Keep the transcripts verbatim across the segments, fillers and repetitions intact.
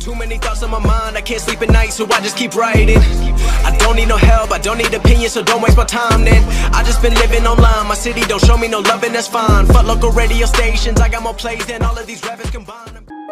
Too many thoughts on my mind, I can't sleep at night, so I just keep writing. I don't need no help, I don't need opinions, so don't waste my time then. I just been living online, my city don't show me no love and that's fine. Fuck local radio stations, I got more plays than all of these rappers combined.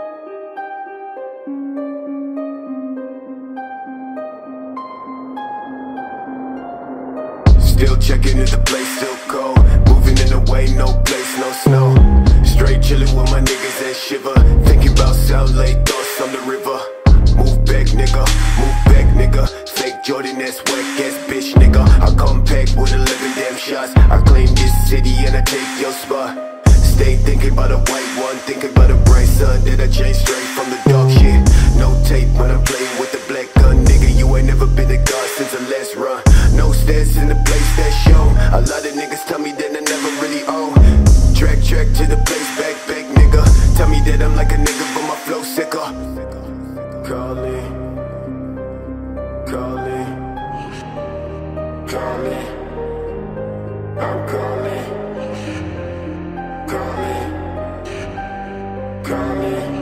Still checking if the place still cold. Moving in the way, no place, no snow. Straight chillin' with my niggas that shiver. Thinking about South Lake, thoughts on the river. Move back, nigga, move back, nigga. Fake Jordan, that's whack ass bitch, nigga. I come back with eleven damn shots. I claim this city and I take your spot. Stay thinking about a white one, thinking about a bright sun. That I changed straight from the dark shit. No tape when I'm playing with the black gun, nigga. You ain't never been a god since the last run. No stats in the place that show. A lot of niggas tell me that I never really own. Track, track to the place, back, back, nigga. Tell me that I'm like a nigga, but my flow sicker. Calling, calling, calling. I'm calling, calling, calling,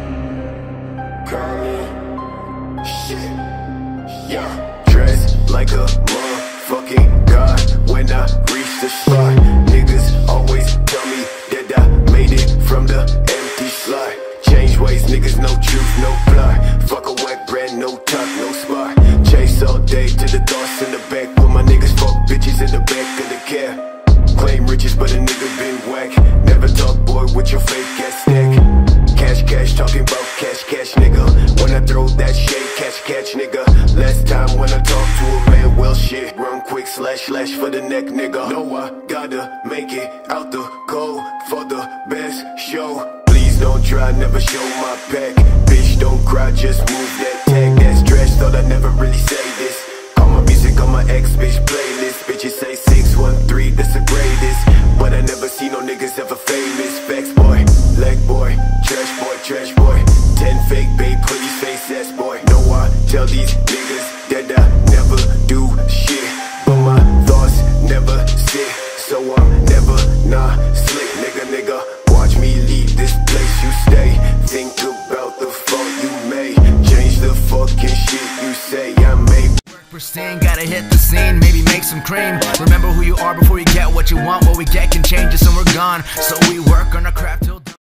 calling. Shit, yeah. Dressed like a motherfucking god when I reach the spot. Niggas always tell me that I made it from the empty slot. Change ways, niggas, no truth, no plot. Fuck a wet brand, no top, no spot. Chase all day to the thoughts in the back. With my niggas, fuck bitches in the back of the cab. Claim riches, but a nigga been whack. Never talk, boy, with your fake ass stack. Cash, cash, talking about cash, cash, nigga. When I throw that shade, catch, catch, nigga. Last time when I talk to a man, well shit. Run quick, slash, slash for the neck, nigga. No, I gotta make it out the cold for the best show. Please don't try, never show my pack. Bitch, don't cry, just move that tag. That's trash, thought I never really say this. Call my music on my ex-bitch playlist. Bitches say six one three, that's the greatest. But I never see no niggas ever famous. Facts boy, leg boy, trash boy, trash boy. Ten fake babe, hoodies, face ass boy. No, I tell these niggas that I never do shit, but my thoughts never sit, so I'm never not slick, nigga, nigga. Watch me leave this place you stay. Think about the fault you made. Change the fucking shit you say I made. Pristine, gotta hit the scene, maybe make some cream. Remember who you are before you get what you want. What we get can change us and we're gone. So we work on our craft till